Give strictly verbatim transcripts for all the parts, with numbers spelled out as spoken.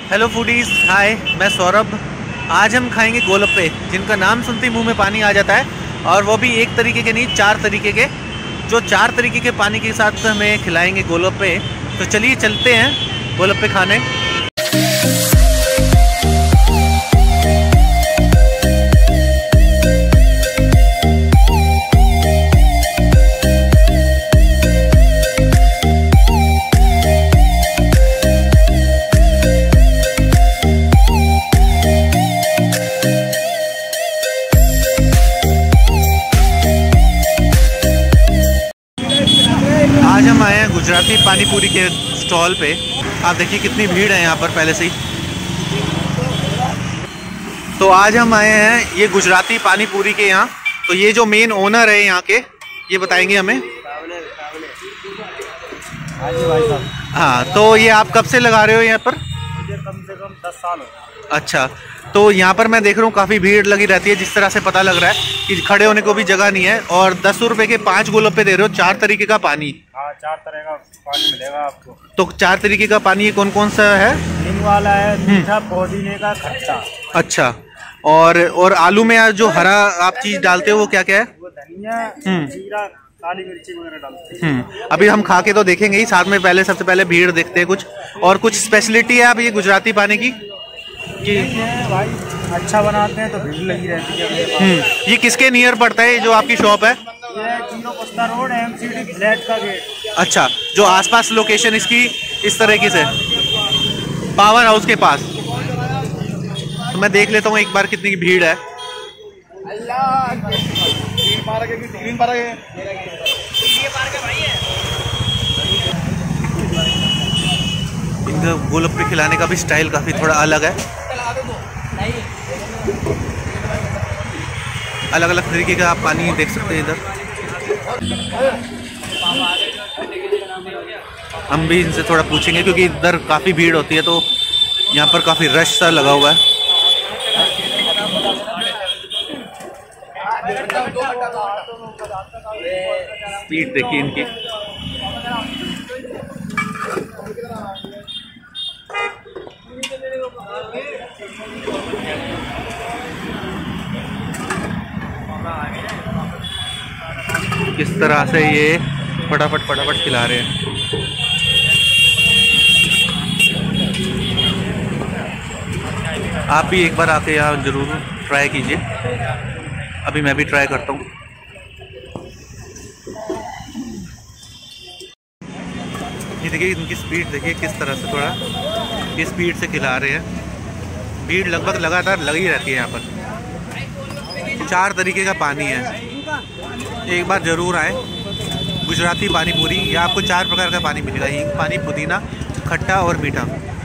Hello foodies, हाय, मैं सौरभ। आज हम खाएंगे गोलगप्पे, जिनका नाम सुनते ही मुंह में पानी आ जाता है। और वो भी एक तरीके के नहीं, चार तरीके के, जो चार तरीके के पानी के साथ हमें खिलाएंगे गोलगप्पे। तो चलिए चलते हैं गोलगप्पे खाने। आज हम आए हैं गुजराती पानी पूरी के स्टॉल पे। आप देखिए कितनी भीड़ है यहाँ पर पहले से ही। तो आज हम आए हैं ये गुजराती पानी पूरी के यहाँ। तो ये जो मेन ओनर है यहाँ के, ये बताएंगे हमें। हाँ, तो ये आप कब से लगा रहे हो यहाँ पर? मुझे कम से कम दस साल हो। अच्छा, तो यहाँ पर मैं देख रहा हूँ काफ़ी भीड़ लगी रहती है। जिस तरह से पता लग रहा है कि खड़े होने को भी जगह नहीं है। और दस रुपए के पांच गोलगप्पे दे रहे हो, चार तरीके का पानी। हाँ, चार तरह का पानी मिलेगा आपको। तो चार तरीके का पानी ये कौन कौन सा है? नींबू वाला है, मीठा, पुदीने का, खट्टा। अच्छा, और और आलू में जो हरा आप चीज डालते हो वो क्या क्या है? वो धनिया, जीरा, काली मिर्ची वगैरह डालते हैं। हम्म अभी हम खा के तो देखेंगे ही, साथ में पहले सबसे पहले भीड़ देखते हैं कुछ। और कुछ स्पेशलिटी है आप ये गुजराती पानी की? ये भाई अच्छा बनाते हैं तो भीड़ लगी रहती है। हम्म ये किसके नियर पड़ता है जो आपकी शॉप है? ये जीरो कोस्टा रोड, एमसीडी फ्लैट का गेट। अच्छा, जो आसपास लोकेशन इसकी इस तरीके से पावर हाउस के पास। तो मैं देख लेता हूँ एक बार कितनी भीड़ है। इनका गोलगप्पे खिलाने का भी स्टाइल काफी थोड़ा अलग है। अलग अलग तरीके का आप पानी देख सकते हैं इधर। हम भी इनसे थोड़ा पूछेंगे क्योंकि इधर काफ़ी भीड़ होती है, तो यहाँ पर काफ़ी रश सा लगा हुआ है। स्पीड देखिए इनकी। किस तरह से ये फटाफट फटाफट खिला रहे हैं। आप भी एक बार आके यहाँ ज़रूर ट्राई कीजिए। अभी मैं भी ट्राई करता हूँ। ये देखिए इनकी स्पीड देखिए किस तरह से, थोड़ा ये स्पीड से खिला रहे हैं। भीड़ लगभग लगातार लगी रहती है यहाँ पर। चार तरीके का पानी है, एक बार ज़रूर आए गुजराती पानी पूरी। यहाँ आपको चार प्रकार का पानी मिलेगा, हींग पानी, पुदीना, खट्टा और मीठा।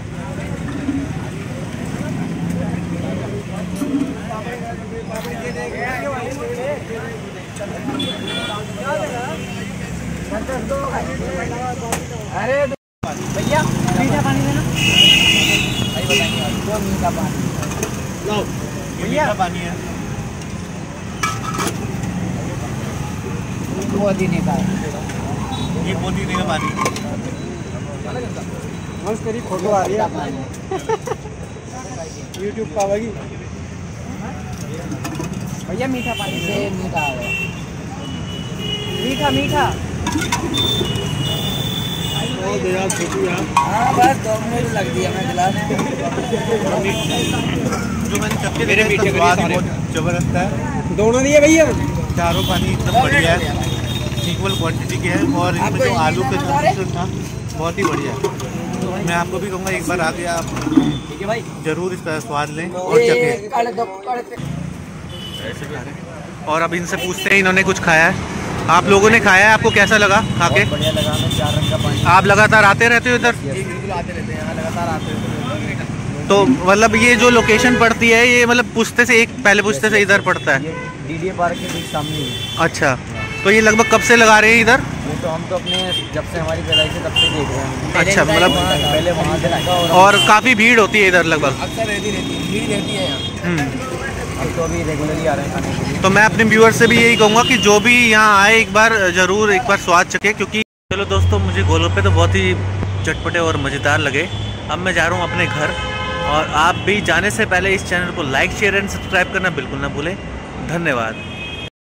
अरे भैया मीठा पानी देना। भाई बताइए दो मीठा पानी लो। भैया पानी है, पुदीने का, ये पुदीने का पानी। मस्त तेरी फोटो आ रही है यूट्यूब पर आवेगी। भैया मीठा पानी से मीठा आ गया। मीठा मीठा हाँ, बस दो मिनट लग दिया मैं गिलास। जो मैंने चक्के मेरे मीठे का बहुत जबरदस्त है। दोनों दिए भैया, चारों पानी एकदम बढ़िया है, इक्वल क्वांटिटी के हैं। और इसमें जो आलू के साथ था बहुत ही बढ़िया है। मैं आपको भी कहूँगा एक बार आके आप जरूर इसका स्वाद लें और चखें। ऐसे भी आ रहे हैं। और अब इनसे पूछते हैं इन्होंने कुछ खाया है, आप लोगों ने खाया है, आपको कैसा लगा खा के? बढ़िया लगा। मैं चार रंग का पानी। आप लगातार आते रहते हो इधर? बिल्कुल आते रहते हैं यहाँ, लगातार आते रहते हैं। तो मतलब ये जो लोकेशन पड़ती है ये मतलब पुश्ते से एक पहले पुश्ते से इधर पड़ता है? ये डीडीए पार्क के ठीक सामने है। अच्छा, तो ये लगभग कब से लगा रहे हैं इधर? ये तो हम तो अपने जब से हमारी पैदाइश है तब से देख रहे हैं। अच्छा, मतलब पहले वहाँ से लगा। और, और काफ़ी भीड़ होती है इधर लगभग? अक्सर रहती रहती है, भीड़ रहती है यहाँ। हम तो अभी रेगुलरली आ रहे हैं खाने के लिए। तो मैं अपने व्यूअर से भी यही कहूँगा कि जो भी यहाँ आए एक बार ज़रूर एक बार स्वाद चखे। क्योंकि चलो दोस्तों, मुझे गोलगप्पे तो बहुत ही चटपटे और मज़ेदार लगे। अब मैं जा रहा हूँ अपने घर। और आप भी जाने से पहले इस चैनल को लाइक शेयर एंड सब्सक्राइब करना बिल्कुल ना भूलें। धन्यवाद।